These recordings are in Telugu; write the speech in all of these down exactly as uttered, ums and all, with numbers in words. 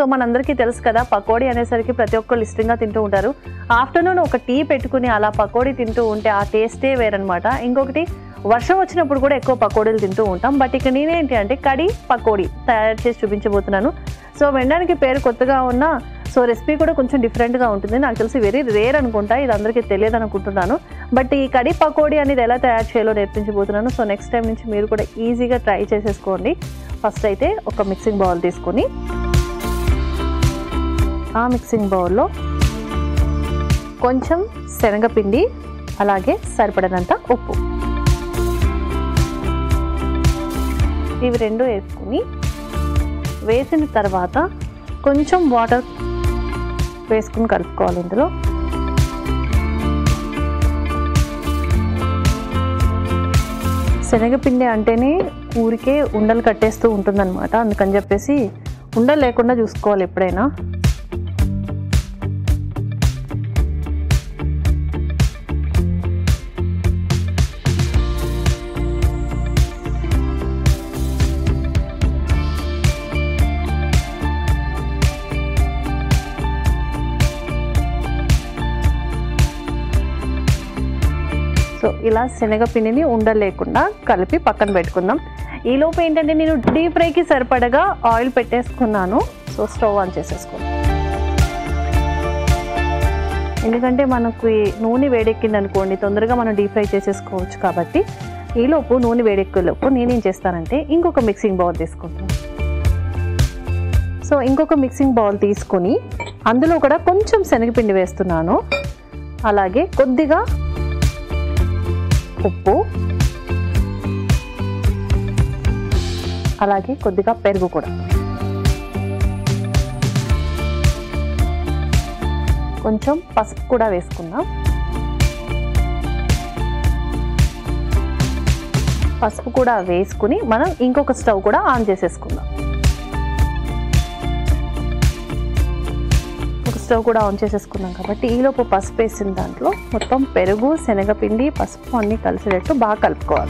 మనందరికీ తెలుసు కదా, పకోడీ అనేసరికి ప్రతి ఒక్కరు ఇష్టంగా తింటూ ఉంటారు. ఆఫ్టర్నూన్ ఒక టీ పెట్టుకుని అలా పకోడీ తింటూ ఉంటే ఆ టేస్టే వేరనమాట. ఇంకొకటి వర్షం వచ్చినప్పుడు కూడా ఎక్కువ పకోడీలు తింటూ ఉంటాం. బట్ ఇక్కడ నేనేంటి అంటే కడి పకోడీ తయారు చేసి చూపించబోతున్నాను. సో వినడానికి పేరు కొత్తగా ఉన్నా సో రెసిపీ కూడా కొంచెం డిఫరెంట్గా ఉంటుంది. నాకు తెలిసి వెరీ రేర్ అనుకుంటా, ఇది అందరికీ తెలియదు అనుకుంటున్నాను. బట్ ఈ కడి పకోడీ అనేది ఎలా తయారు చేయాలో నేర్పించబోతున్నాను. సో నెక్స్ట్ టైం నుంచి మీరు కూడా ఈజీగా ట్రై చేసేసుకోండి. ఫస్ట్ అయితే ఒక మిక్సింగ్ బౌల్ తీసుకొని ఆ మిక్సింగ్ బౌల్లో కొంచెం శనగపిండి, అలాగే సరిపడినంత ఉప్పు, ఇవి రెండు వేసుకుని వేసిన తర్వాత కొంచెం వాటర్ వేసుకుని కలుపుకోవాలి. ఇందులో శనగపిండి అంటేనే ఊరికే ఉండలు కట్టేస్తూ ఉంటుందన్నమాట. అందుకని చెప్పేసి ఉండలు లేకుండా చూసుకోవాలి ఎప్పుడైనా. సో ఇలా శనగపిండిని ఉండలేకుండా కలిపి పక్కన పెట్టుకుందాం. ఈలోపు ఏంటంటే నేను డీప్ ఫ్రైకి సరిపడగా ఆయిల్ పెట్టేసుకున్నాను. సో స్టవ్ ఆన్ చేసేసుకున్నాను, ఎందుకంటే మనకు నూనె వేడెక్కింది అనుకోండి తొందరగా మనం డీప్ ఫ్రై చేసేసుకోవచ్చు. కాబట్టి ఈలోపు నూనె వేడెక్కేలోపు నేనేం చేస్తానంటే ఇంకొక మిక్సింగ్ బౌల్ తీసుకుంటాను. సో ఇంకొక మిక్సింగ్ బౌల్ తీసుకొని అందులో కూడా కొంచెం శనగపిండి వేస్తున్నాను, అలాగే కొద్దిగా ఉప్పు, అలాగే కొద్దిగా పెరుగు కూడా, కొంచెం పసుపు కూడా వేసుకుందాం. పసుపు కూడా వేసుకుని మనం ఇంకొక స్టవ్ కూడా ఆన్ చేసేసుకుందాం. ఒక స్టవ్ కూడా ఆన్ చేసేసుకున్నాం కాబట్టి ఈలోపు పసుపు వేసిన దాంట్లో మొత్తం పెరుగు, శనగపిండి, పసుపు అన్నీ కలిసేటట్టు బాగా కలుపుకోవాలి.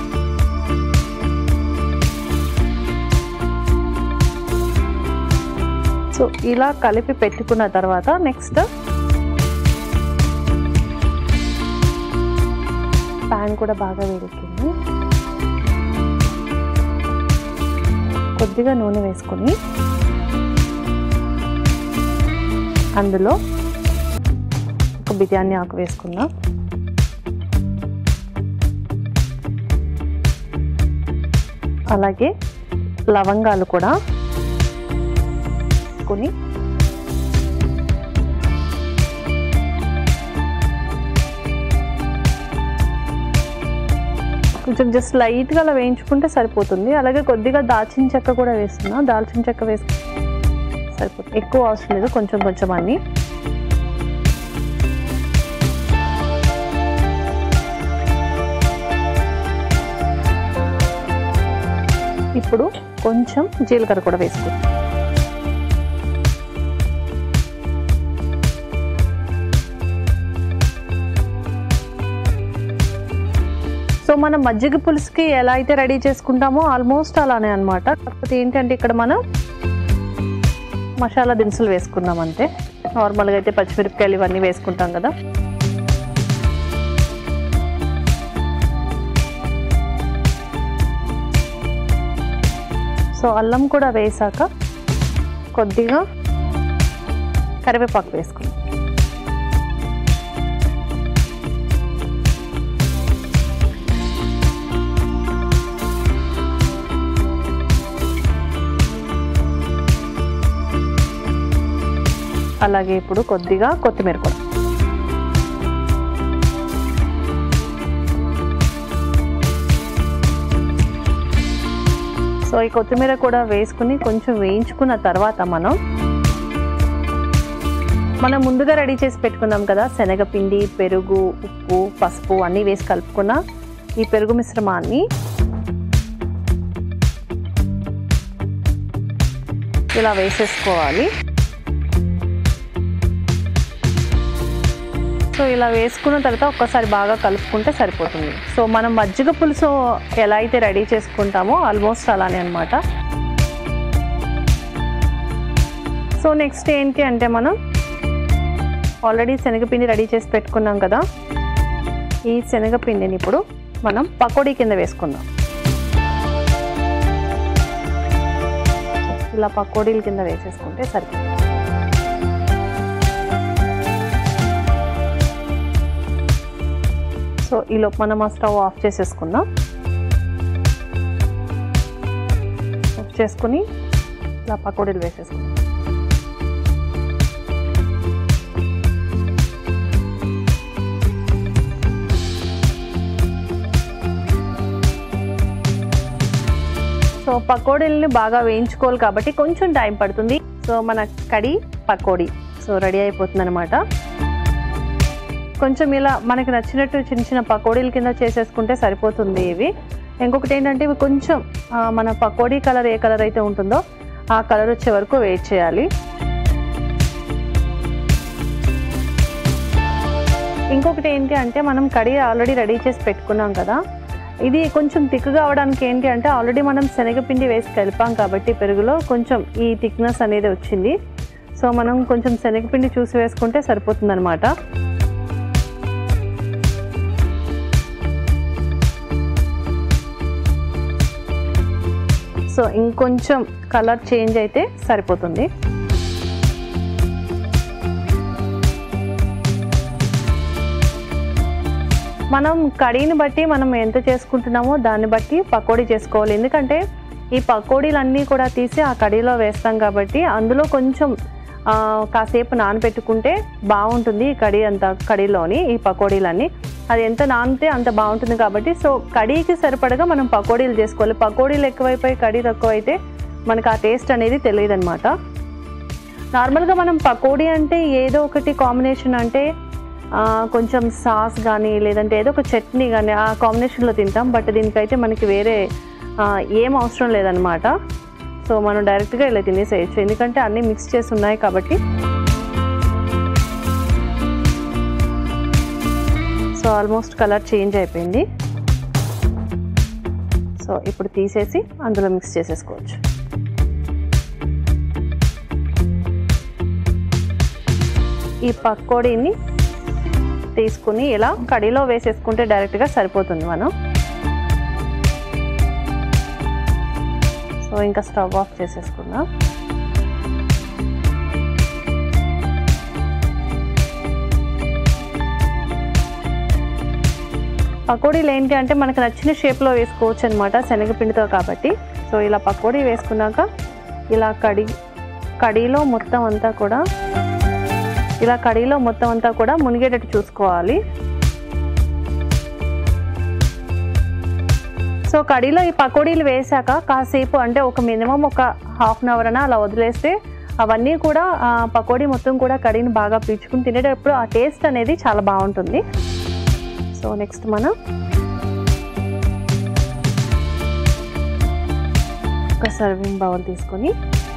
సో ఇలా కలిపి పెట్టుకున్న తర్వాత నెక్స్ట్ ప్యాన్ కూడా బాగా వేడెక్కింది. కొద్దిగా నూనె వేసుకొని అందులో ఒక బిర్యానీ ఆకు వేసుకుందాం. అలాగే లవంగాలు కూడా వేసుకొని కొంచెం జస్ట్ లైట్గా అలా వేయించుకుంటే సరిపోతుంది. అలాగే కొద్దిగా దాల్చిన చెక్క కూడా వేస్తున్నా, దాల్చిన చెక్క వేసుకు సరిపోతుంది, ఎక్కువ అవసరం లేదు, కొంచెం కొంచెం అన్ని. ఇప్పుడు కొంచెం జీలకర్ర కూడా వేసుకుంటాం. సో మనం మజ్జిగ పులుసుకి ఎలా అయితే రెడీ చేసుకుంటామో ఆల్మోస్ట్ అలానే అనమాట. కాకపోతే ఏంటంటే ఇక్కడ మనం మసాలా దినుసులు వేసుకున్నాం అంతే. నార్మల్గా అయితే పచ్చిమిరపకాయలు ఇవన్నీ వేసుకుంటాం కదా. సో అల్లం కూడా వేసాక కొద్దిగా కరివేపాకు వేసుకున్నాం. అలాగే ఇప్పుడు కొద్దిగా కొత్తిమీర కూడా. సో ఈ కొత్తిమీర కూడా వేసుకుని కొంచెం వేయించుకున్న తర్వాత మనం మనం ముందుగా రెడీ చేసి పెట్టుకున్నాం కదా శనగపిండి, పెరుగు, ఉప్పు, పసుపు అన్నీ వేసి కలుపుకున్న ఈ పెరుగు మిశ్రమాన్ని ఇలా వేసేసుకోవాలి. సో ఇలా వేసుకున్న తర్వాత ఒక్కసారి బాగా కలుపుకుంటే సరిపోతుంది. సో మనం మజ్జిగ పులుసు ఎలా అయితే రెడీ చేసుకుంటామో ఆల్మోస్ట్ అలానే అనమాట. సో నెక్స్ట్ ఏంటి అంటే మనం ఆల్రెడీ శనగపిండి రెడీ చేసి పెట్టుకున్నాం కదా, ఈ శనగపిండిని ఇప్పుడు మనం పకోడీ కింద వేసుకుందాం. ఇలా పకోడీల కింద వేసేసుకుంటే సరిపోతుంది. సో ఈలోపు మనం ఆ స్టవ్ ఆఫ్ చేసేసుకుందాం. ఆఫ్ చేసుకుని ఇలా పకోడీలు వేసేసుకుందాం. సో పకోడీలని బాగా వేయించుకోవాలి కాబట్టి కొంచెం టైం పడుతుంది. సో మన కడి పకోడీ సో రెడీ అయిపోతుంది అనమాట. కొంచెం ఇలా మనకి నచ్చినట్టు చిన్న చిన్న పకోడీల కింద చేసేసుకుంటే సరిపోతుంది ఇవి. ఇంకొకటి ఏంటంటే ఇవి కొంచెం మన పకోడీ కలర్ ఏ కలర్ అయితే ఉంటుందో ఆ కలర్ వచ్చే వరకు వెయిట్ చేయాలి. ఇంకొకటి ఏంటి అంటే మనం కడి ఆల్రెడీ రెడీ చేసి పెట్టుకున్నాం కదా, ఇది కొంచెం థిక్గా అవడానికి ఏంటి అంటే ఆల్రెడీ మనం శనగపిండి వేసి కలిపాం కాబట్టి పెరుగులో కొంచెం ఈ థిక్నెస్ అనేది వచ్చింది. సో మనం కొంచెం శనగపిండి చూసి వేసుకుంటే సరిపోతుంది అనమాట. సో ఇంకొంచెం కలర్ చేంజ్ అయితే సరిపోతుంది. మనం కడీని బట్టి మనం ఎంత చేసుకుంటున్నామో దాన్ని బట్టి పకోడీ చేసుకోవాలి. ఎందుకంటే ఈ పకోడీలన్నీ కూడా తీసి ఆ కడీలో వేస్తాం కాబట్టి అందులో కొంచెం కాసేపు నానబెట్టుకుంటే బాగుంటుంది. ఈ కడీ అంతా కడీలోని ఈ పకోడీలన్నీ అది ఎంత నానితే అంత బాగుంటుంది కాబట్టి సో కడీకి సరిపడగా మనం పకోడీలు చేసుకోవాలి. పకోడీలు ఎక్కువైపోయి కడీ తక్కువైతే మనకు ఆ టేస్ట్ అనేది తెలియదు అనమాట. నార్మల్గా మనం పకోడీ అంటే ఏదో ఒకటి కాంబినేషన్ అంటే కొంచెం సాస్ కానీ లేదంటే ఏదో ఒక చట్నీ కానీ ఆ కాంబినేషన్లో తింటాం. బట్ దీనికైతే మనకి వేరే ఏం అవసరం లేదనమాట. సో మనం డైరెక్ట్గా ఇలా తినేసేయచ్చు ఎందుకంటే అన్నీ మిక్స్ చేసి ఉన్నాయి కాబట్టి. సో ఆల్మోస్ట్ కలర్ చేంజ్ అయిపోయింది. సో ఇప్పుడు తీసేసి అందులో మిక్స్ చేసేసుకోవచ్చు. ఈ పకోడీని తీసుకుని ఇలా కడీలో వేసేసుకుంటే డైరెక్ట్గా సరిపోతుంది మనం. సో ఇంకా స్టవ్ ఆఫ్ చేసేసుకుందాం. పకోడీలు ఏంటి అంటే మనకు నచ్చిన షేప్లో వేసుకోవచ్చు అనమాట శనగపిండితో కాబట్టి. సో ఇలా పకోడీ వేసుకున్నాక ఇలా కడి కడీలో మొత్తం అంతా కూడా ఇలా కడీలో మొత్తం అంతా కూడా మునిగేటట్టు చూసుకోవాలి. సో కడీలో ఈ పకోడీలు వేసాక కాసేపు అంటే ఒక మినిమం ఒక హాఫ్ అన్ అవర్ అన అలా వదిలేస్తే అవన్నీ కూడా పకోడీ మొత్తం కూడా కడీని బాగా పీల్చుకుని తినేటప్పుడు ఆ టేస్ట్ అనేది చాలా బాగుంటుంది. సో నెక్స్ట్ మనం ఒక సర్వింగ్ బౌల్ తీసుకొని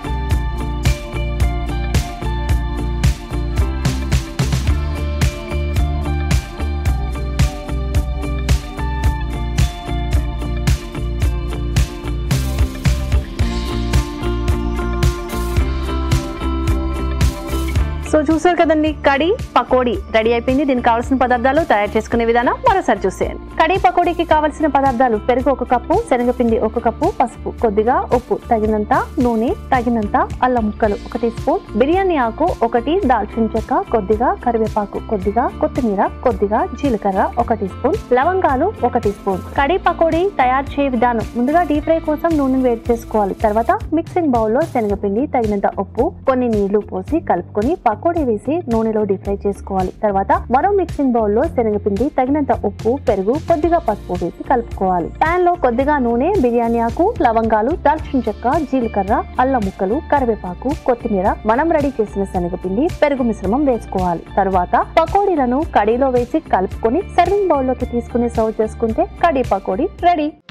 సో చూసారు కదండి కడి పకోడీ రెడీ అయిపోయింది. దీనికి కావాల్సిన పదార్థాలు తయారు చేసుకునే విధానం మరోసారి చూసేయండి. కడి పకోడీకి కావాల్సిన పదార్థాలు పెరుగు ఒక కప్పు, శనగపిండి ఒక కప్పు, పసుపు కొద్దిగా, ఉప్పు తగినంత, నూనె తగినంత, అల్లం ముక్కలు ఒక టీ స్పూన్, బిర్యానీ ఆకు ఒకటి, దాల్చిన చెక్క కొద్దిగా, కరివేపాకు కొద్దిగా, కొత్తిమీర కొద్దిగా, జీలకర్ర ఒక టీ స్పూన్, లవంగాలు ఒక టీ స్పూన్. కడి పకోడీ తయారు చేయ విధానం ముందుగా డీప్ ఫ్రై కోసం నూనె వేడి చేసుకోవాలి. తర్వాత మిక్సింగ్ బౌల్ లో శనగపిండి తగినంత ఉప్పు కొన్ని నీళ్లు పోసి కలుపుకొని పకోడీ వేసి నూనెలో డీప్ ఫ్రై చేసుకోవాలి. తర్వాత మరో మిక్సింగ్ బౌల్ లో శనగపిండి తగినంత ఉప్పు, పెరుగు కొద్దిగా పసుపు వేసి కలుపుకోవాలి. పాన్ లో కొద్దిగా నూనె, బిర్యానీ ఆకు, లవంగాలు, దాల్చిన చెక్క, జీలకర్ర, అల్లం ముక్కలు, కరివేపాకు, కొత్తిమీర, మనం రెడీ చేసిన శనగపిండి, పెరుగు మిశ్రమం వేసుకోవాలి. తర్వాత పకోడీలను కడీలో వేసి కలుపుకొని సర్వింగ్ బౌల్ లోకి తీసుకుని సర్వ్ చేసుకుంటే కడీ పకోడీ రెడీ.